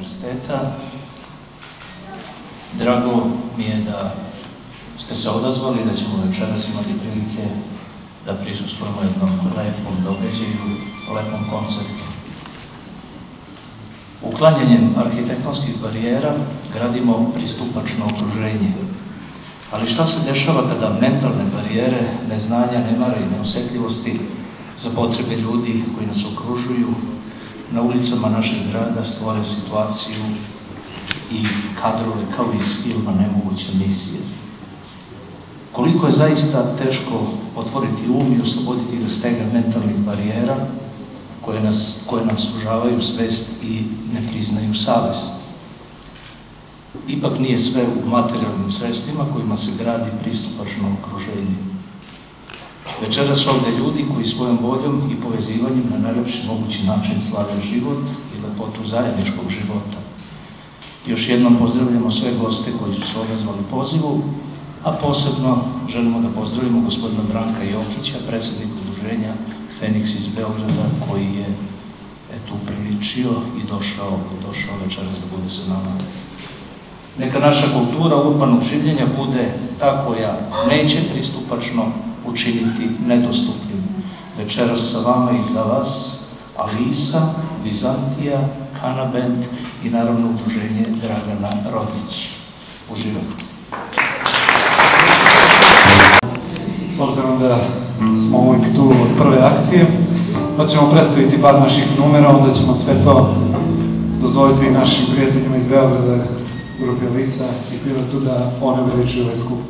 univerziteta. Drago mi je da ste se odazvali, da ćemo večeras imati prilike da prisustvujemo jednom lepom događaju, lepom koncertu. Uklanjanjem arhitektonskih barijera gradimo pristupačno okruženje. Ali šta se dešava kada mentalne barijere, neznanja, nemara i neosetljivosti za potrebe ljudi koji nas okružuju na ulicama našeg grada stvore situaciju i kadrove kao iz filma Nemoguća misija? Koliko je zaista teško otvoriti um i osloboditi ga stega mentalnih barijera koje nam sužavaju svest i ne priznaju savest. Ipak nije sve u materijalnim sredstvima kojima se gradi pristupačno okruženje. Večeras ovde ljudi koji svojom voljom i povezivanjem na najlepši mogući način slave život i lepotu zajedničkog života. Još jednom pozdravljamo sve goste koji su se odazvali pozivu, a posebno želimo da pozdravimo gospodina Branka Jokića, predsjednika udruženja Feniks iz Beograda, koji je upriličio i došao večeras da bude sa nama. Neka naša kultura urbanog življenja bude ta koja neće pristupačno učiniti nedostupnim. Večeras sa vama i za vas Alisa, Vizantija, Kana Band i naravno udruženje Dragana Rodić. Uživajte. S obzirom da smo uvijek tu od prve akcije, pa ćemo predstaviti par naših numera, onda ćemo sve to dozvoliti i našim prijateljima iz Beograda, grupi Alisa i Pilotu da one veličuju ovaj skup.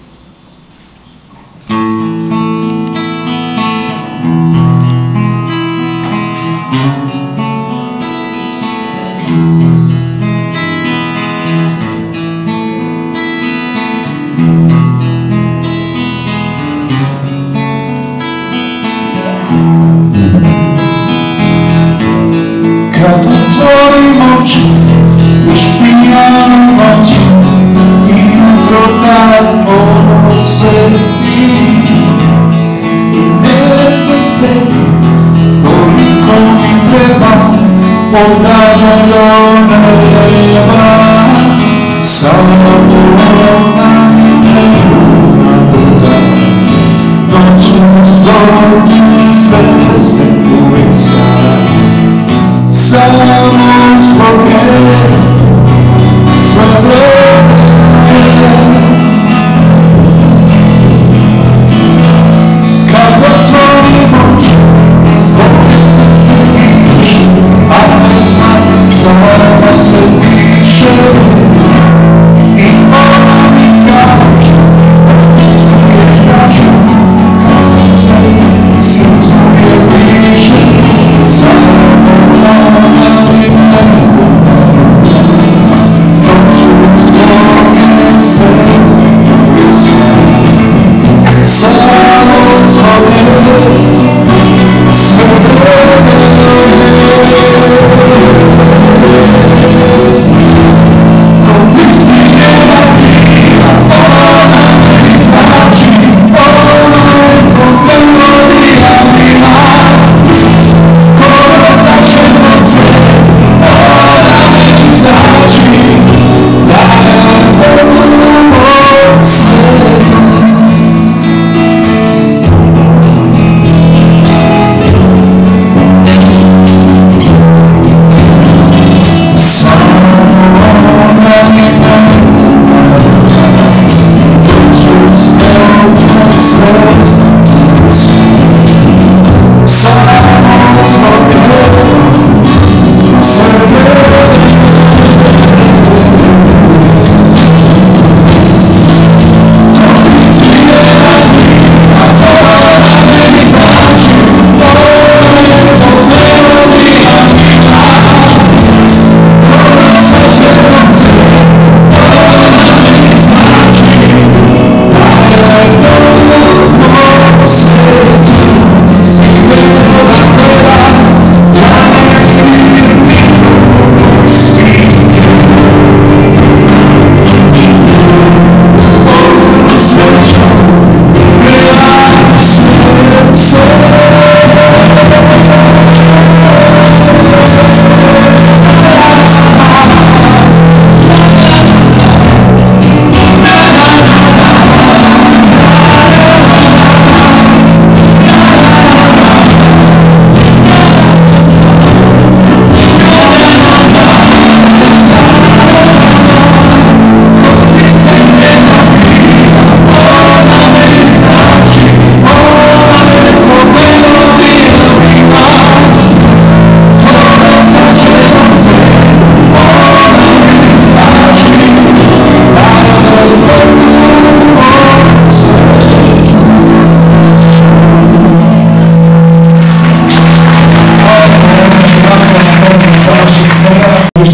Kad otvorim oči, još pijana noć i jutro dan osjeti i ne znam sebi koliko mi treba odavno do neba. Samo ona mi treba dodati noću zbog i svjesne uvijek stvari. Samo zbog nje sve vreme kad otvorim oči zbog nje srce piše, a ne znam sama sve piše i ona mi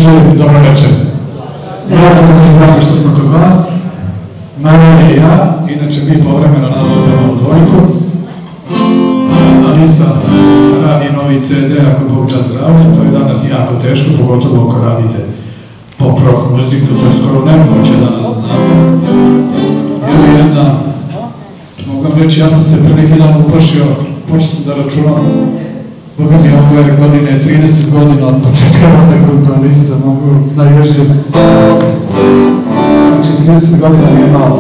dobro večer. Jako da sam drago što smo kod vas. Manje i ja, inače mi povremeno nastavljamo u dvojku. Alisa radi novi CD, ako Bog da zdravlje, to je danas jako teško, pogotovo ako radite pop rock muziku, to je skoro nemoguće da nas znate. Ili jedna, mogu vam reći, ja sam se pre neki dan uplašio, počeo sam da računam, Boga mi ove godine, 30 godina od početka rada grupe Alisa, mogu najvežnije se sasvim. Znači 30 godina nije malo.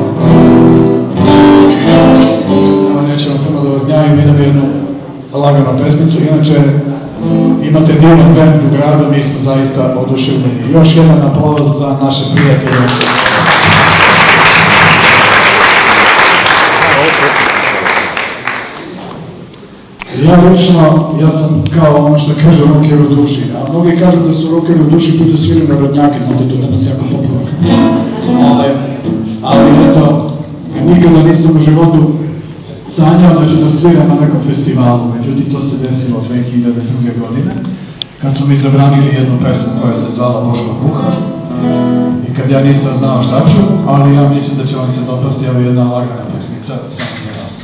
Evo nećemo puno da vas gnjavim, idem jednu laganu pesmicu, inače imate divan band u gradu, mi smo zaista oduševljeni. Još jedan aplauz za naše prijatelje. Ja lično, ja sam kao ono što kaže rocker u duši, a mnogi kažu da su rocker u duši budu svirali narodnjake, znate, to danas jako popularno. Ali eto, nikada nisam u životu sanjao da ću da sviram na nekom festivalu, međutim to se desilo 2002. godine, kad su mi zabranili jednu pesmu koja se zvala Boško Buha, i kad ja nisam znao šta ću, ali ja mislim da će vam se dopasti evo jedna lagana pesmica, samo za vas.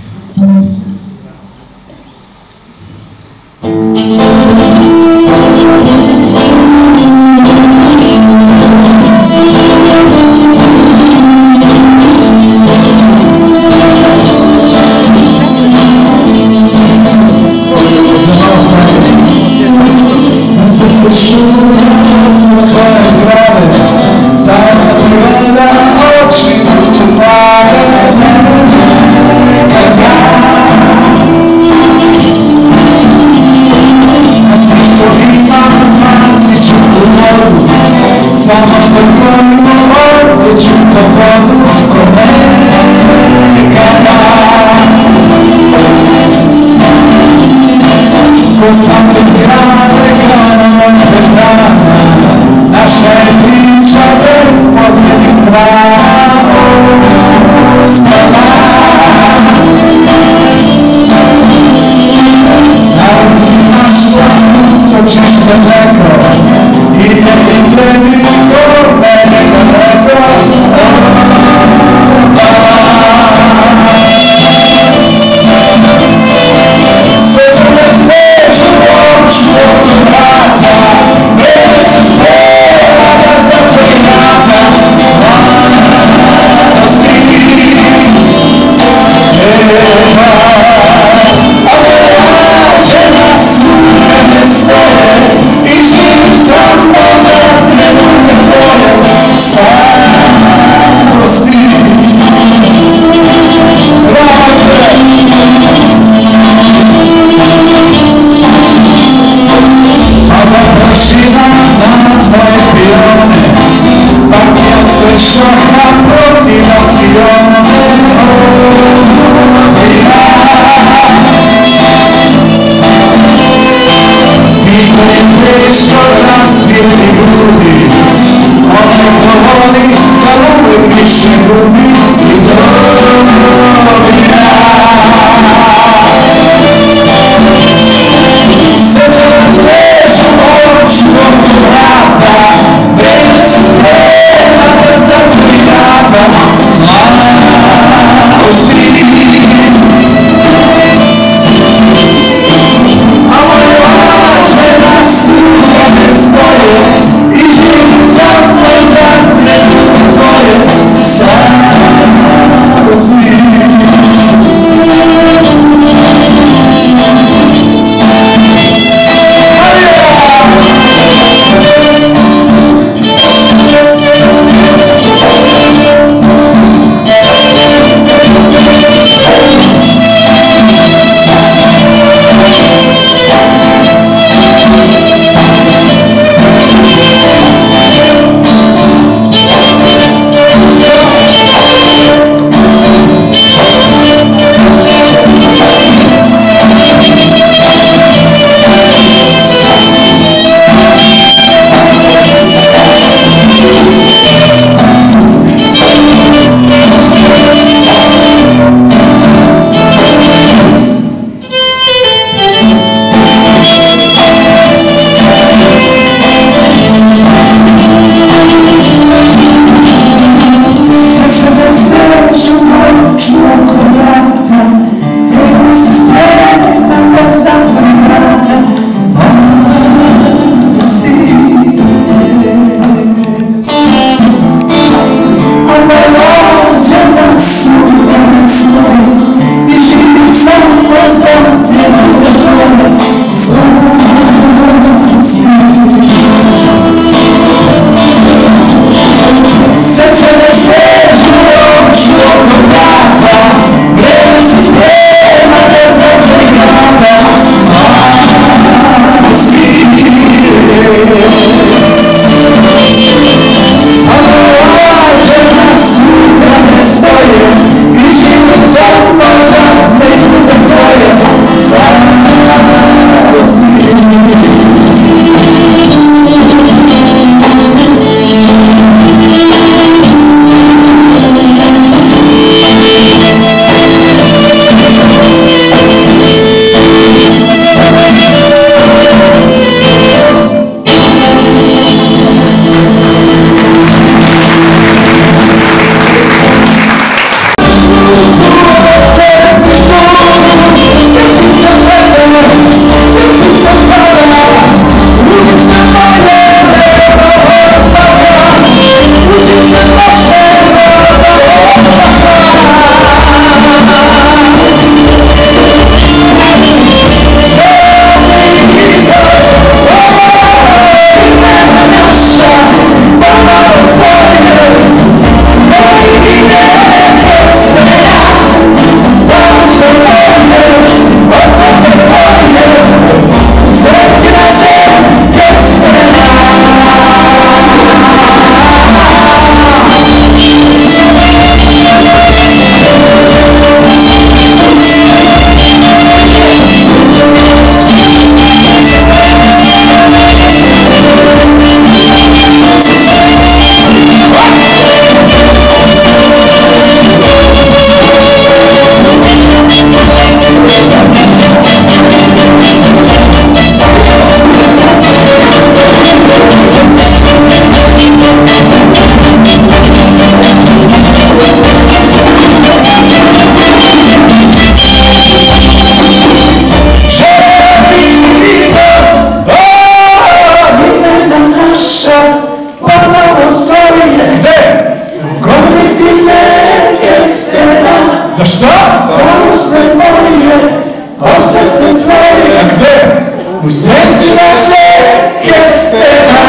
Šta? Da usne moje, osete tvoje. A gde? U senci naše kestena.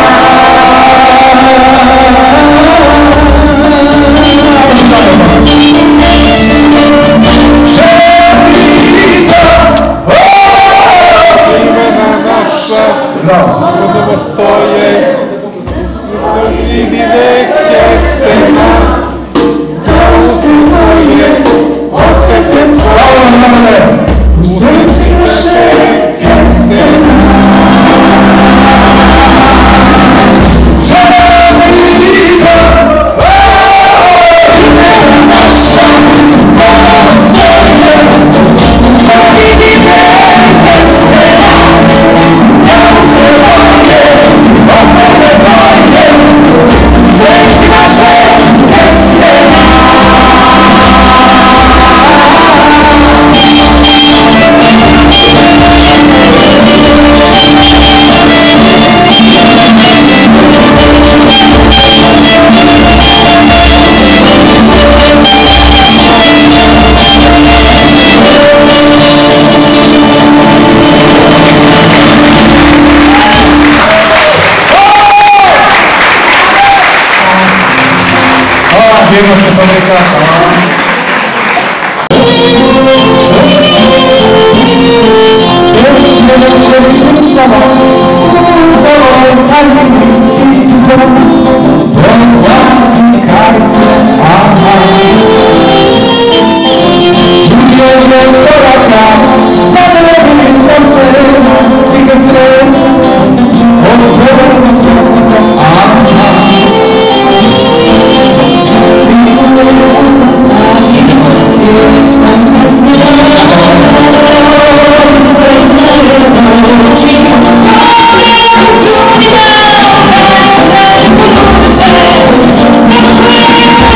Imena naša, budemo svoje, uslužili vijek jesena. Da usne moje, osete tvoje, u senci naše jesena. Divno ste fabrikata. Te večeri pristava, uzdavoj tajni i cipom, pozvani kaj se, aha. Živio je koraka, sad robim iz portfela, ti ga strela, od povrnog sestita, aha. We'll be right back.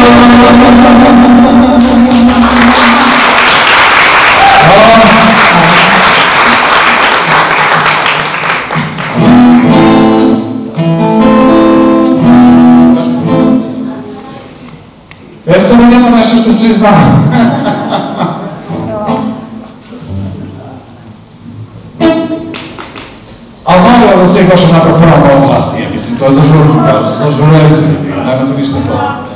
Samo nema nešto što svi znamo. Ali molim vas da sve baš onako prvo malo glasnije, mislim, to je za žurku, za žurezu, nema to ništa to.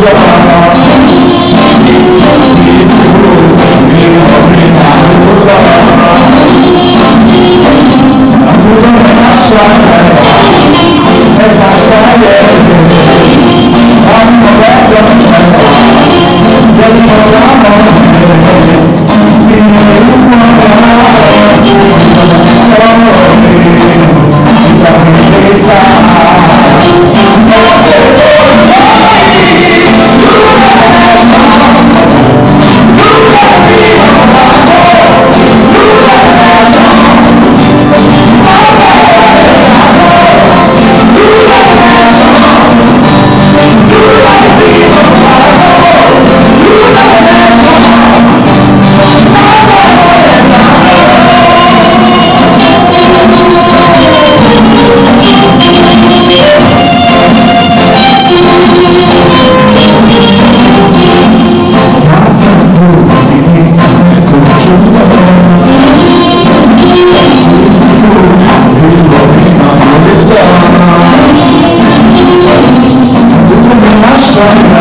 Sorry.